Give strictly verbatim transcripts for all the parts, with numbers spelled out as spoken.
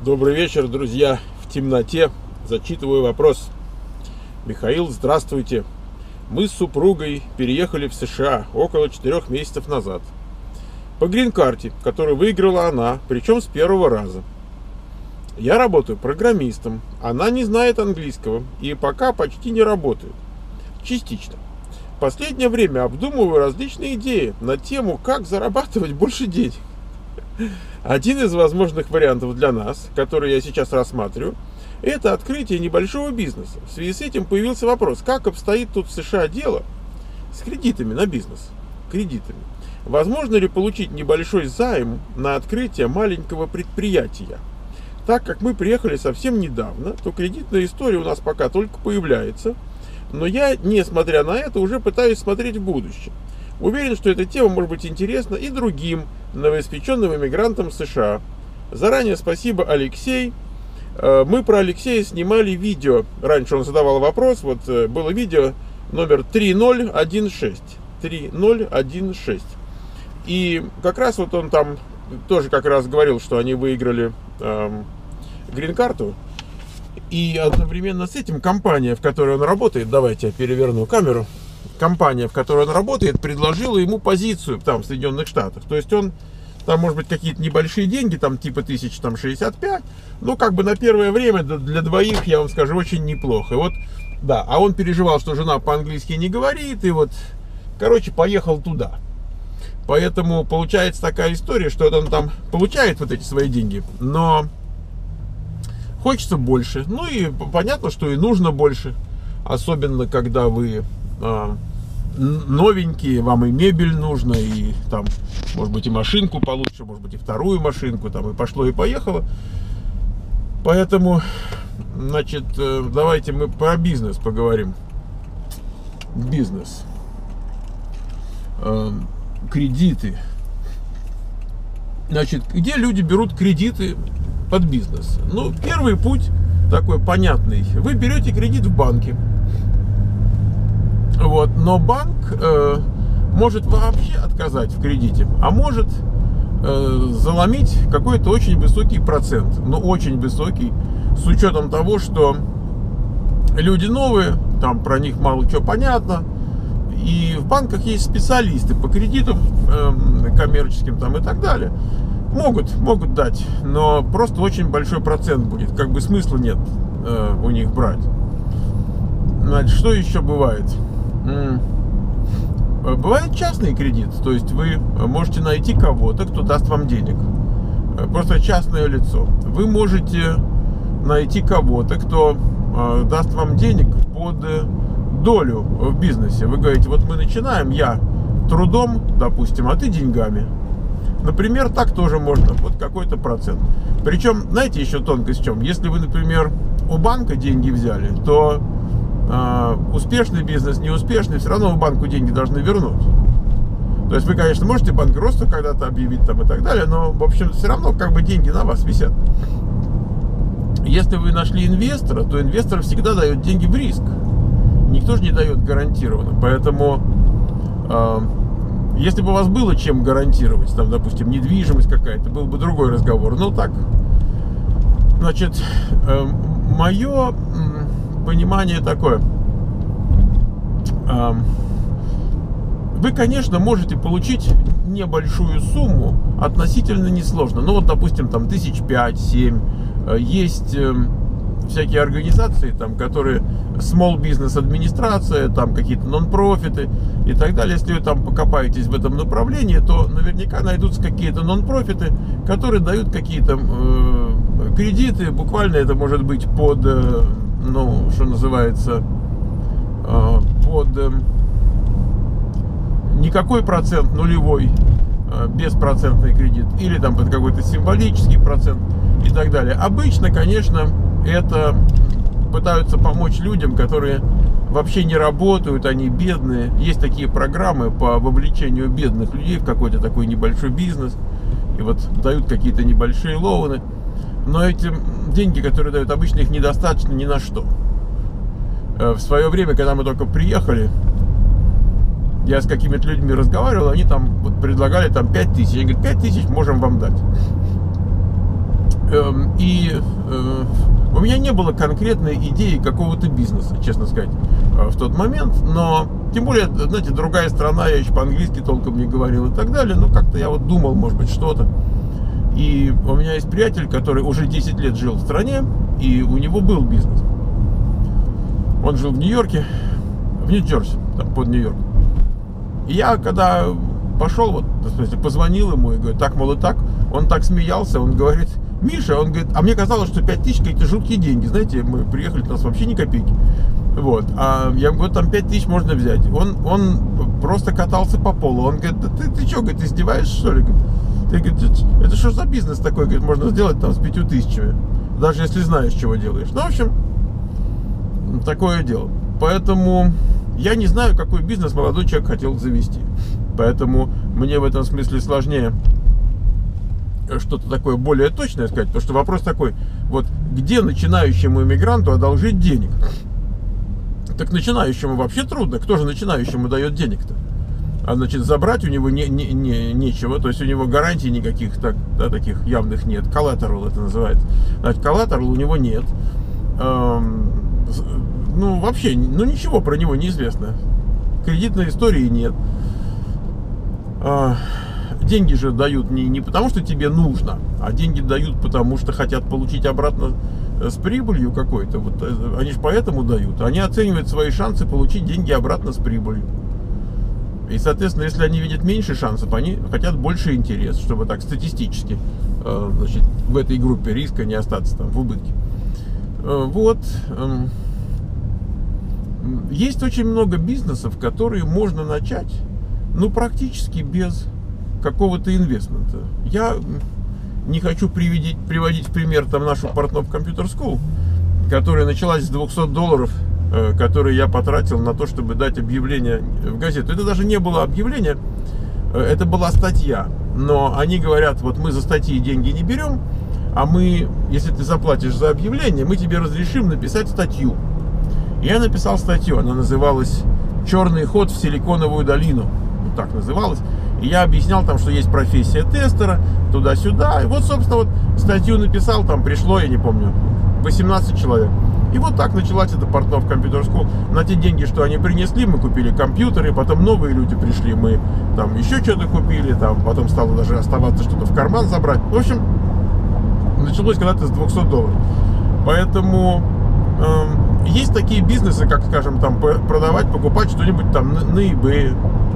Добрый вечер, друзья. В темноте зачитываю вопрос. Михаил, здравствуйте. Мы с супругой переехали в США около четырех месяцев назад. По грин-карте, которую выиграла она, причем с первого раза. Я работаю программистом. Она не знает английского и пока почти не работает. Частично. В последнее время обдумываю различные идеи на тему, как зарабатывать больше денег. Один из возможных вариантов для нас, который я сейчас рассматриваю, это открытие небольшого бизнеса. В связи с этим появился вопрос, как обстоит тут в США дело с кредитами на бизнес. Кредитами. Возможно ли получить небольшой займ на открытие маленького предприятия? Так как мы приехали совсем недавно, то кредитная история у нас пока только появляется. Но я, несмотря на это, уже пытаюсь смотреть в будущее. Уверен, что эта тема может быть интересна и другим новоиспеченным иммигрантам в США. Заранее спасибо, Алексей. Мы про Алексея снимали видео. Раньше он задавал вопрос. Вот было видео номер три ноль один шесть. три ноль один шесть. И как раз вот он там тоже как раз говорил, что они выиграли эм, грин-карту. И одновременно с этим компания, в которой он работает, давайте я переверну камеру, компания, в которой он работает, предложила ему позицию там в Соединенных Штатах. То есть он, там может быть какие-то небольшие деньги, там типа тысяч шестьдесят пять, но как бы на первое время для двоих, я вам скажу, очень неплохо. И вот, да, а он переживал, что жена по-английски не говорит, и вот, короче, поехал туда. Поэтому получается такая история, что он там получает вот эти свои деньги, но хочется больше. Ну и понятно, что и нужно больше. Особенно, когда вы а, новенькие, вам и мебель нужно, и там, может быть, и машинку получше, может быть, и вторую машинку, там, и пошло, и поехало. Поэтому, значит, давайте мы про бизнес поговорим. Бизнес. Кредиты. Значит, где люди берут кредиты под бизнес? Ну, первый путь такой понятный. Вы берете кредит в банке. Вот, но банк э, может вообще отказать в кредите, а может э, заломить какой-то очень высокий процент. Ну, очень высокий, с учетом того, что люди новые, там про них мало чего понятно. И в банках есть специалисты по кредитам э, коммерческим там и так далее. Могут, могут дать, но просто очень большой процент будет. Как бы смысла нет э, у них брать. Значит, что еще бывает? М-м. Бывает частный кредит. То есть вы можете найти кого-то, кто даст вам денег. Просто частное лицо. Вы можете найти кого-то, кто э, даст вам денег под долю в бизнесе. Вы говорите, вот мы начинаем, я трудом, допустим, а ты деньгами. Например, так тоже можно, вот какой-то процент. Причем, знаете, еще тонкость в чем? Если вы, например, у банка деньги взяли, то э, успешный бизнес, неуспешный, все равно в банку деньги должны вернуть. То есть вы, конечно, можете банкротство когда-то объявить там и так далее, но, в общем, все равно как бы деньги на вас висят. Если вы нашли инвестора, то инвестор всегда дает деньги в риск. Никто же не дает гарантированно. Поэтому, э, если бы у вас было чем гарантировать, там, допустим, недвижимость какая-то, был бы другой разговор. Ну так, значит, э, мое э, понимание такое. Э, вы, конечно, можете получить небольшую сумму, относительно несложно. Ну вот, допустим, там тысяч пять-семь. Э, есть... Э, всякие организации, там, которые small business администрация, там какие-то нон-профиты и так далее. Если вы там покопаетесь в этом направлении, то наверняка найдутся какие-то нон-профиты, которые дают какие-то э, кредиты. Буквально это может быть под, э, ну, что называется, э, под э, никакой процент, нулевой, э, беспроцентный кредит, или там под какой-то символический процент и так далее. Обычно, конечно, это пытаются помочь людям, которые вообще не работают, они бедные. Есть такие программы по вовлечению бедных людей в какой-то такой небольшой бизнес. И вот дают какие-то небольшие лоуны. Но эти деньги, которые дают, обычно их недостаточно ни на что. В свое время, когда мы только приехали, я с какими-то людьми разговаривал, они там вот предлагали там пять тысяч. Я говорю, пять тысяч можем вам дать. И у меня не было конкретной идеи какого-то бизнеса, честно сказать, в тот момент. Но, тем более, знаете, другая страна, я еще по-английски толком не говорил и так далее. Но как-то я вот думал, может быть, что-то. И у меня есть приятель, который уже десять лет жил в стране, и у него был бизнес. Он жил в Нью-Йорке, в Нью-Джерси, там, под Нью-Йорк. И я, когда пошел, вот, в смысле, позвонил ему и говорю, так, мол, и так, он так смеялся, он говорит, Миша, он говорит, а мне казалось, что пять тысяч какие-то жуткие деньги, знаете, мы приехали, у нас вообще ни копейки. Вот, а я говорю, там пять тысяч можно взять. Он, он просто катался по полу, он говорит, да ты, ты что, говорит, издеваешься, что ли? Ты, говорит, это что за бизнес такой, говорит, можно сделать там с пятью тысячами, даже если знаешь, чего делаешь. Ну, в общем, такое дело. Поэтому я не знаю, какой бизнес молодой человек хотел завести. Поэтому мне в этом смысле сложнее что-то такое более точное сказать. Потому что вопрос такой, вот где начинающему иммигранту одолжить денег? Так начинающему вообще трудно. Кто же начинающему дает денег-то? А значит, забрать у него не, не, не, нечего. То есть у него гарантий никаких так, да, таких явных нет. Collateral это называется. Значит, collateral у него нет. Эм, ну, вообще, ну ничего про него не известно. Кредитной истории нет. Э, деньги же дают не, не потому, что тебе нужно, а деньги дают потому, что хотят получить обратно с прибылью какой-то. Вот, они же поэтому дают. Они оценивают свои шансы получить деньги обратно с прибылью. И, соответственно, если они видят меньше шансов, они хотят больше интерес, чтобы так статистически, значит, в этой группе риска не остаться там в убытке. Вот. Есть очень много бизнесов, которые можно начать, ну, практически без какого-то инвестмента. Я не хочу приводить, приводить в пример там нашу Портнов Computer School, которая началась с двухсот долларов, которые я потратил на то, чтобы дать объявление в газету. Это даже не было объявление, это была статья. Но они говорят, вот мы за статьи деньги не берем, а мы, если ты заплатишь за объявление, мы тебе разрешим написать статью. Я написал статью, она называлась «Черный ход в Силиконовую долину». Вот так называлась. И я объяснял там, что есть профессия тестера, туда-сюда. И вот, собственно, вот статью написал, там пришло, я не помню, восемнадцать человек. И вот так началась эта Портнов Computer School. На те деньги, что они принесли, мы купили компьютеры, потом новые люди пришли, мы там еще что-то купили, там потом стало даже оставаться что-то в карман забрать. В общем, началось когда-то с двухсот долларов. Поэтому э, есть такие бизнесы, как, скажем, там продавать, покупать что-нибудь там на, на eBay.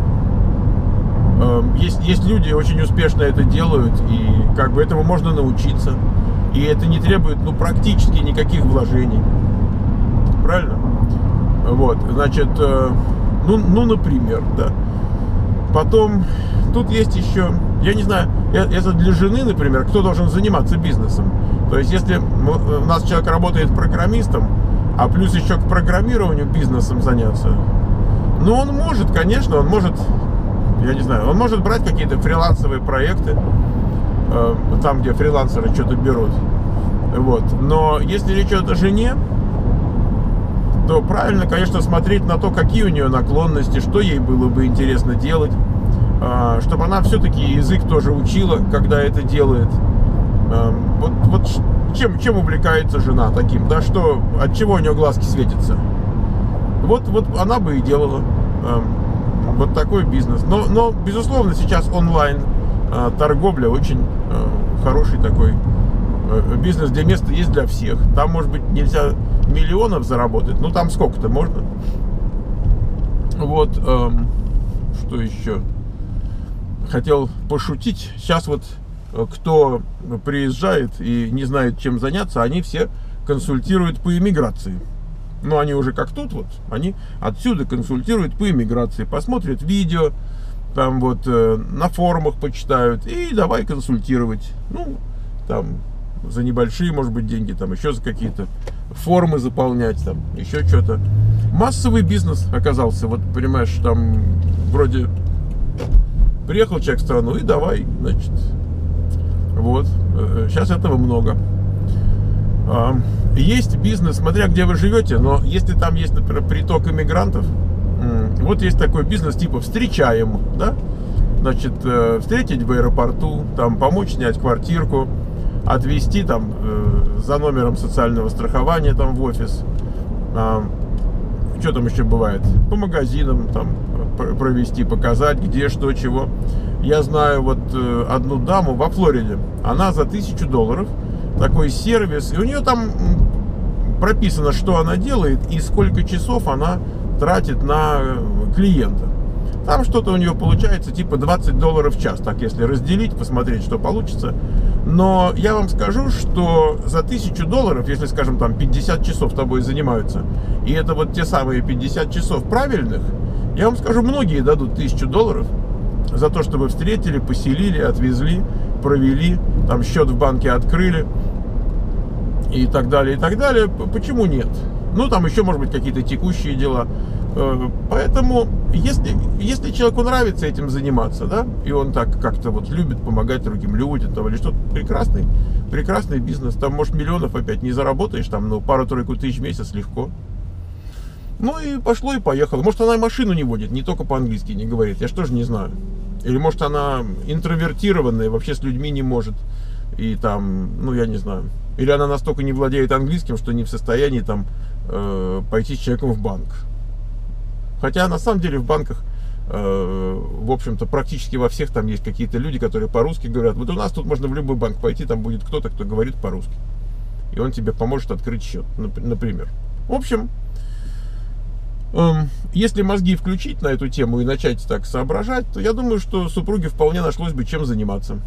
Э, есть, есть люди, очень успешно это делают, и как бы этому можно научиться. И это не требует, ну, практически никаких вложений. Правильно? Вот, значит, э, ну, ну, например, да. Потом, тут есть еще, я не знаю, это для жены, например, кто должен заниматься бизнесом. То есть, если у нас человек работает программистом, а плюс еще к программированию бизнесом заняться, ну, он может, конечно, он может, я не знаю, он может брать какие-то фрилансовые проекты, там, где фрилансеры что-то берут. Вот. Но если речь идет о жене, то правильно, конечно, смотреть на то, какие у нее наклонности, что ей было бы интересно делать, чтобы она все-таки язык тоже учила, когда это делает. Вот, вот чем, чем увлекается жена таким, да, что, от чего у нее глазки светятся. Вот, вот она бы и делала вот такой бизнес. Но, но безусловно, сейчас онлайн торговля очень хороший такой бизнес, где место есть для всех. Там, может быть, нельзя миллионов заработать, но там сколько-то можно. Вот, эм, что еще? Хотел пошутить. Сейчас вот кто приезжает и не знает, чем заняться, они все консультируют по иммиграции. Ну, они уже как тут вот, они отсюда консультируют по иммиграции, посмотрят видео, там вот э, на форумах почитают и давай консультировать. Ну, там за небольшие, может быть, деньги, там еще за какие-то формы заполнять, там еще что-то. Массовый бизнес оказался. Вот, понимаешь, там вроде приехал человек в страну и давай, значит, вот. Сейчас этого много. Есть бизнес, смотря где вы живете, но если там есть, например, приток иммигрантов, вот есть такой бизнес типа «встречаем», да? Значит, встретить в аэропорту, там помочь снять квартирку, отвезти там э, за номером социального страхования там в офис. А, что там еще бывает? По магазинам там провести, показать, где, что, чего. Я знаю вот э, одну даму во Флориде. Она за тысячу долларов, такой сервис, и у нее там прописано, что она делает и сколько часов она тратит на клиента. Там что-то у нее получается типа двадцать долларов в час, так если разделить, посмотреть, что получится. Но я вам скажу, что за тысячу долларов, если, скажем, там пятьдесят часов тобой занимаются, и это вот те самые пятьдесят часов правильных, я вам скажу, многие дадут тысячу долларов за то, чтобы встретили, поселили, отвезли, провели, там счет в банке открыли и так далее, и так далее. Почему нет? Ну, там еще, может быть, какие-то текущие дела. Поэтому, если, если человеку нравится этим заниматься, да, и он так как-то вот любит помогать другим людям, там, или что-то, прекрасный, прекрасный бизнес. Там, может, миллионов опять не заработаешь, там, ну, пару-тройку тысяч в месяц легко. Ну, и пошло, и поехало. Может, она и машину не водит, не только по-английски не говорит, я же тоже не знаю. Или, может, она интровертированная, вообще с людьми не может. И там, ну, я не знаю. Или она настолько не владеет английским, что не в состоянии там э, пойти с человеком в банк. Хотя, на самом деле, в банках, э, в общем-то, практически во всех там есть какие-то люди, которые по-русски говорят. Вот у нас тут можно в любой банк пойти, там будет кто-то, кто говорит по-русски. И он тебе поможет открыть счет, например. В общем, э, если мозги включить на эту тему и начать так соображать, то я думаю, что супруге вполне нашлось бы чем заниматься.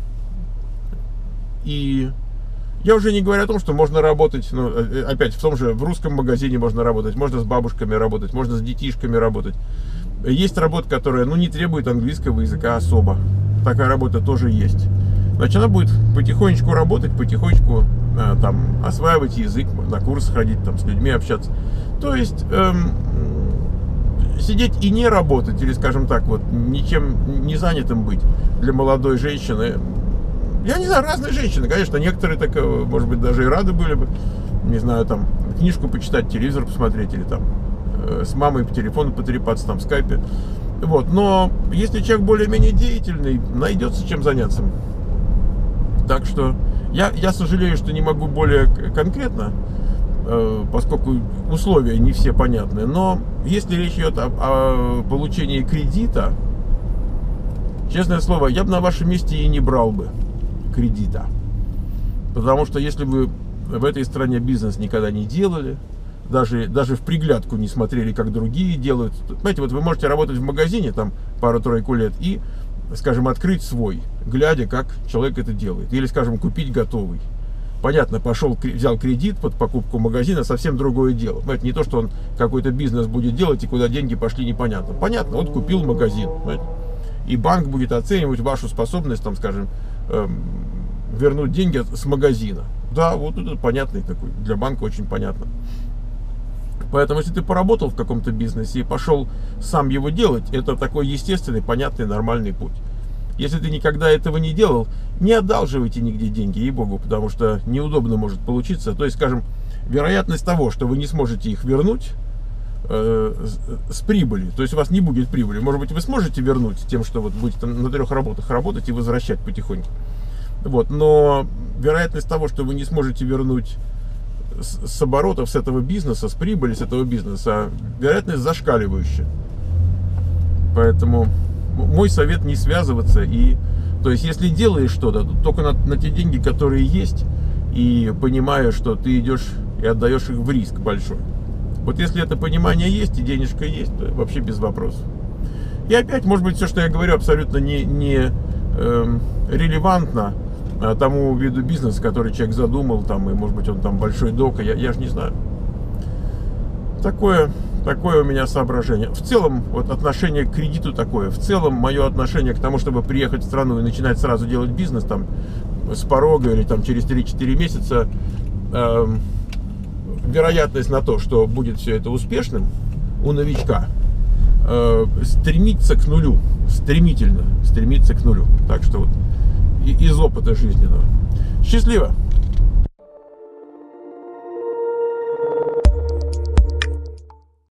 И я уже не говорю о том, что можно работать, ну, опять в том же, в русском магазине можно работать, можно с бабушками работать, можно с детишками работать. Есть работа, которая, ну, не требует английского языка особо. Такая работа тоже есть. Значит, она будет потихонечку работать, потихонечку э, там осваивать язык, на курсы ходить, там с людьми общаться. То есть эм, сидеть и не работать, или, скажем так, вот ничем не занятым быть для молодой женщины. Я не знаю, разные женщины, конечно, некоторые так, может быть, даже и рады были бы, не знаю, там, книжку почитать, телевизор посмотреть, или там э, с мамой по телефону потрепаться, там, в скайпе. Вот, но если человек более-менее деятельный, найдется чем заняться. Так что я, я сожалею, что не могу более конкретно, э, поскольку условия не все понятны, но если речь идет о, о получении кредита, честное слово, я бы на вашем месте и не брал бы кредита. Потому что если вы в этой стране бизнес никогда не делали, даже, даже в приглядку не смотрели, как другие делают. Понимаете, вот вы можете работать в магазине там пару-тройку лет и, скажем, открыть свой, глядя, как человек это делает. Или, скажем, купить готовый. Понятно, пошел, взял кредит под покупку магазина, совсем другое дело. Понимаете, не то, что он какой-то бизнес будет делать, и куда деньги пошли, непонятно. Понятно, вот купил магазин, понимаете? И банк будет оценивать вашу способность, там, скажем, эм, вернуть деньги с магазина. Да, вот это понятный такой, для банка очень понятно. Поэтому, если ты поработал в каком-то бизнесе и пошел сам его делать, это такой естественный, понятный, нормальный путь. Если ты никогда этого не делал, не одалживайте нигде деньги, ей-богу, потому что неудобно может получиться. То есть, скажем, вероятность того, что вы не сможете их вернуть, с прибыли, то есть у вас не будет прибыли. Может быть, вы сможете вернуть тем, что вот будете на трех работах работать и возвращать потихоньку. Вот, но вероятность того, что вы не сможете вернуть с, с оборотов, с этого бизнеса, с прибыли с этого бизнеса, вероятность зашкаливающая. Поэтому мой совет не связываться. И, то есть, если делаешь что-то, то только на, на те деньги, которые есть, и понимая, что ты идешь и отдаешь их в риск большой. Вот если это понимание есть и денежка есть, то вообще без вопросов. И опять, может быть, все, что я говорю, абсолютно не, не э, релевантно э, тому виду бизнеса, который человек задумал, там, и, может быть, он там большой док, я, я же не знаю. Такое, такое у меня соображение. В целом, вот отношение к кредиту такое. В целом, мое отношение к тому, чтобы приехать в страну и начинать сразу делать бизнес, там, с порога или там через три-четыре месяца, э, вероятность на то, что будет все это успешным у новичка, э, стремится к нулю, стремительно стремится к нулю. Так что вот из опыта жизненного. Счастливо!